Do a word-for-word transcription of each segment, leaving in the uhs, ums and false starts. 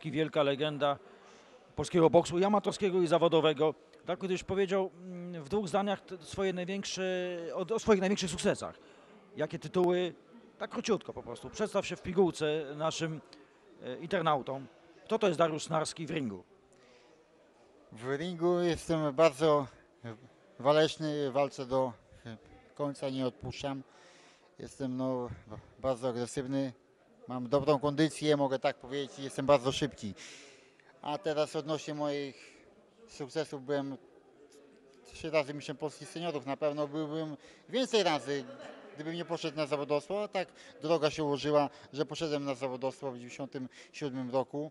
Narski, wielka legenda polskiego boksu i amatorskiego, i zawodowego. Tak, kiedyś powiedział mm, w dwóch zdaniach te swoje największe, o, o swoich największych sukcesach. Jakie tytuły? Tak króciutko po prostu. Przedstaw się w pigułce naszym e, internautom. Kto to jest Dariusz Narski w ringu? W ringu jestem bardzo waleczny, walczę do końca, nie odpuszczam. Jestem no, bardzo agresywny, mam dobrą kondycję, mogę tak powiedzieć, i jestem bardzo szybki. A teraz odnośnie moich sukcesów, byłem trzy razy mistrzem Polski seniorów, na pewno byłbym więcej razy, gdybym nie poszedł na zawodowstwo, a tak droga się ułożyła, że poszedłem na zawodowstwo w dziewięćdziesiątym siódmym roku.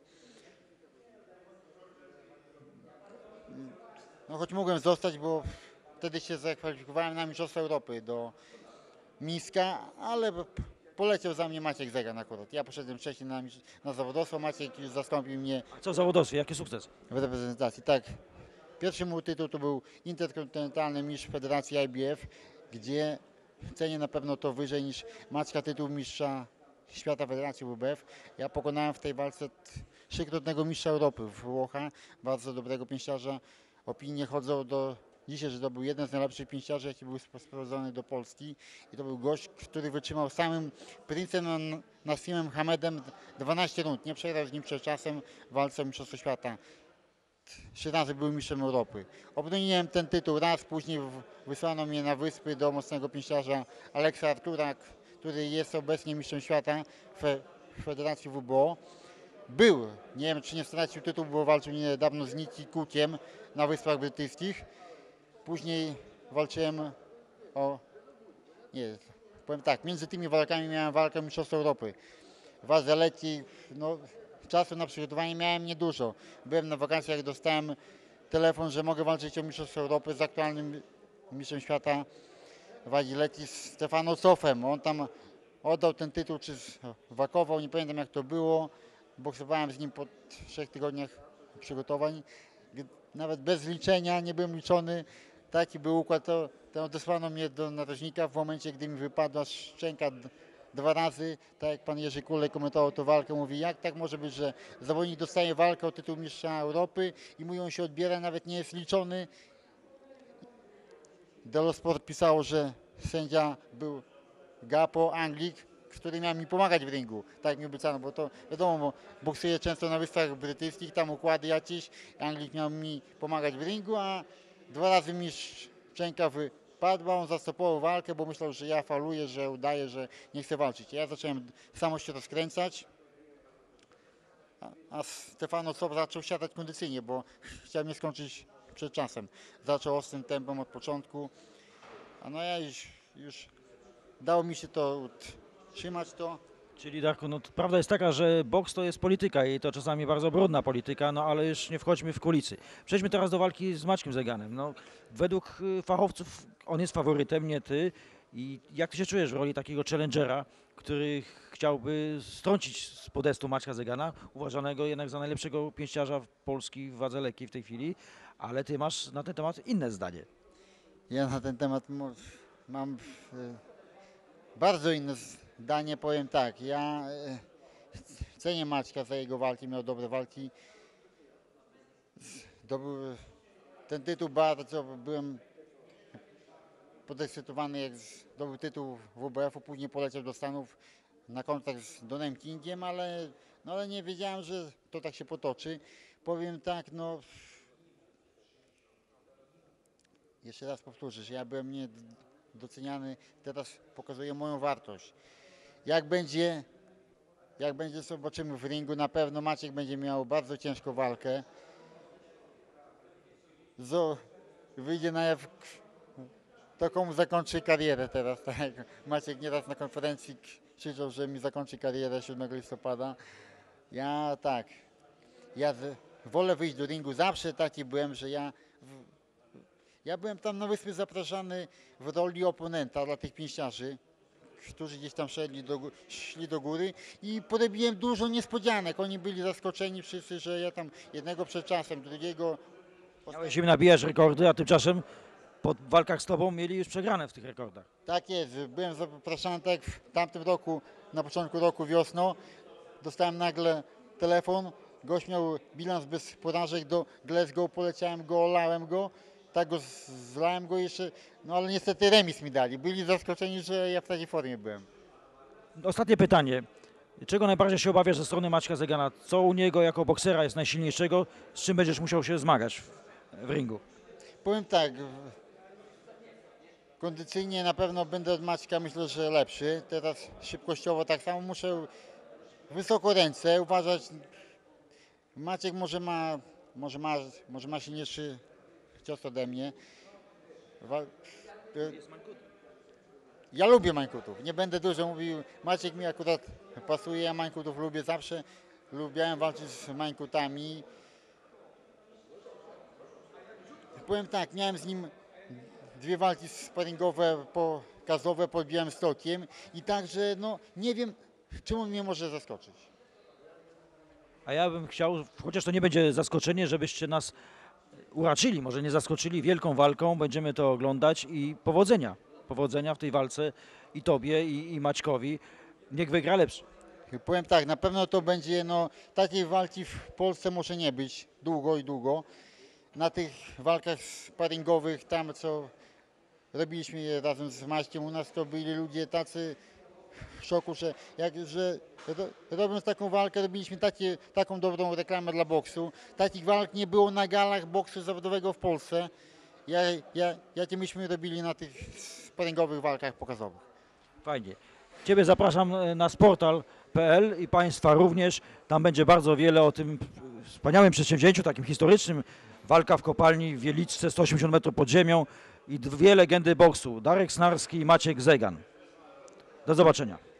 No choć mogłem zostać, bo wtedy się zakwalifikowałem na Mistrzostwa Europy do Mińska, ale p- poleciał za mnie Maciek Zegan akurat. Ja poszedłem wcześniej na, mistrz- na zawodowstwo, Maciek już zastąpił mnie A co w zawodowstwie? Jaki sukces? w reprezentacji. Tak, pierwszy mój tytuł to był interkontynentalny mistrz Federacji I B F, gdzie cenię na pewno to wyżej niż Maćka tytuł mistrza świata Federacji W B F. Ja pokonałem w tej walce t- trzykrotnego mistrza Europy Włocha, bardzo dobrego pięściarza. Opinie chodzą do dzisiaj, że to był jeden z najlepszych pięściarzy, jaki był sp- sprowadzony do Polski. I to był gość, który wytrzymał samym Princem Nassimem Hamedem dwanaście rund. Nie przegrał z nim przed czasem w walce o Mistrzostwo Świata. Trzy razy był mistrzem Europy. Obroniłem ten tytuł raz, później w- wysłano mnie na wyspy do mocnego pięściarza Aleksa Artura, który jest obecnie mistrzem świata w w Federacji W B O. Był, nie wiem czy nie stracił tytuł, bo walczył niedawno z Nicky Cookiem na Wyspach Brytyjskich. Później walczyłem o, nie, powiem tak, między tymi walkami miałem walkę o Mistrzostwo Europy. W wadze lekkiej, no czasu na przygotowanie miałem niedużo. Byłem na wakacjach i dostałem telefon, że mogę walczyć o Mistrzostwo Europy z aktualnym mistrzem świata w wadze lekkiej Stefano Cofem. On tam oddał ten tytuł, czy wakował, nie pamiętam jak to było. Boksowałem z nim po trzech tygodniach przygotowań. G- Nawet bez liczenia, nie byłem liczony. Taki był układ, to, to odesłano mnie do narożnika w momencie, gdy mi wypadła szczęka d- dwa razy. Tak jak pan Jerzy Kulej komentował tę walkę, mówi, jak tak może być, że zawodnik dostaje walkę o tytuł mistrza Europy i mu ją się odbiera, nawet nie jest liczony. Delosport pisało, że sędzia był Gapo, Anglik, który miał mi pomagać w ringu, tak mi obiecano, bo to wiadomo, bo boksuję często na Wyspach Brytyjskich, tam układy jakieś, Anglik miał mi pomagać w ringu, a dwa razy mi szczęka wypadła, on zastopował walkę, bo myślał, że ja faluję, że udaję, że nie chcę walczyć. Ja zacząłem samo się rozkręcać, a, a Stefano Cob zaczął siadać kondycyjnie, bo chciał mnie skończyć przed czasem. Zaczął ostrym tempem od początku, a no ja już, już dało mi się to trzymać to. Czyli Darku, no, to prawda jest taka, że boks to jest polityka i to czasami bardzo brudna polityka, no ale już nie wchodźmy w kulisy. Przejdźmy teraz do walki z Maćkiem Zeganem. No, według y, fachowców on jest faworytem, nie ty. I jak ty się czujesz w roli takiego challengera, który chciałby strącić z podestu Maćka Zegana, uważanego jednak za najlepszego pięściarza w Polski w wadze lekkiej w tej chwili, ale ty masz na ten temat inne zdanie. Ja na ten temat mo- mam e, bardzo inne zdanie, powiem tak. Ja e, cenię Maćka za jego walki, miał dobre walki. Zdobył ten tytuł bardzo, byłem podekscytowany jak zdobył tytuł W B F-u, później poleciał do Stanów na kontakt z Donem Kingiem, ale, no, ale nie wiedziałem, że to tak się potoczy. Powiem tak, no jeszcze raz powtórzę, że ja byłem niedoceniany, teraz pokazuję moją wartość. Jak będzie, jak będzie zobaczymy w ringu, na pewno Maciek będzie miał bardzo ciężką walkę. Zo, wyjdzie na jaw, to komu zakończy karierę teraz, tak? Maciek nieraz na konferencji krzyczał, że mi zakończy karierę siódmego listopada. Ja tak, ja z, wolę wyjść do ringu, zawsze taki byłem, że ja w, ja byłem tam na wyspie zapraszany w roli oponenta dla tych pięściarzy, którzy gdzieś tam szli do, gó- szli do góry i porobiłem dużo niespodzianek. Oni byli zaskoczeni wszyscy, że ja tam jednego przed czasem, drugiego. Miałeś im nabijać rekordy, a tymczasem po walkach z tobą mieli już przegrane w tych rekordach. Tak jest, byłem zapraszany tak jak w tamtym roku, na początku roku wiosną. Dostałem nagle telefon Gość miał bilans bez porażek do Glasgow, poleciałem go, olałem go, tak go z- zlałem go jeszcze, no ale niestety remis mi dali. Byli zaskoczeni, że ja w takiej formie byłem. Ostatnie pytanie. Czego najbardziej się obawiasz ze strony Maćka Zegana? Co u niego jako boksera jest najsilniejszego? Z czym będziesz musiał się zmagać w, w ringu? Powiem tak, w- kondycyjnie na pewno będę od Maćka myślę, że lepszy. Teraz szybkościowo tak samo muszę wysoko ręce uważać. Maciek może ma, może ma, może ma silniejszy cios ode mnie. Wa- y, Ja lubię mańkutów, nie będę dużo mówił. Maciek mi akurat pasuje, ja mańkutów lubię zawsze. Lubiałem walczyć z mańkutami. Powiem tak, miałem z nim dwie walki sparingowe, pokazowe pod Białymstokiem i także no nie wiem, czym on mnie może zaskoczyć. A ja bym chciał, chociaż to nie będzie zaskoczenie, żebyście nas uraczyli, może nie zaskoczyli wielką walką, będziemy to oglądać i powodzenia. Powodzenia w tej walce i tobie, i, i Maćkowi. Niech wygra lepszy. Powiem tak, na pewno to będzie, no takiej walki w Polsce może nie być długo i długo. Na tych walkach sparingowych, tam co robiliśmy je razem z Maćkiem, u nas to byli ludzie tacy w szoku, że, jak, że ro, robiąc taką walkę robiliśmy takie, taką dobrą reklamę dla boksu. Takich walk nie było na galach boksu zawodowego w Polsce, ja, ja, jakie myśmy robili na tych sparingowych walkach pokazowych. Fajnie. Ciebie zapraszam e, na sportal kropka p l i Państwa również. Tam będzie bardzo wiele o tym e, wspaniałym przedsięwzięciu, takim historycznym. Walka w kopalni w Wieliczce, sto osiemdziesiąt metrów pod ziemią i dwie legendy boksu. Darek Snarski i Maciek Zegan. Do zobaczenia.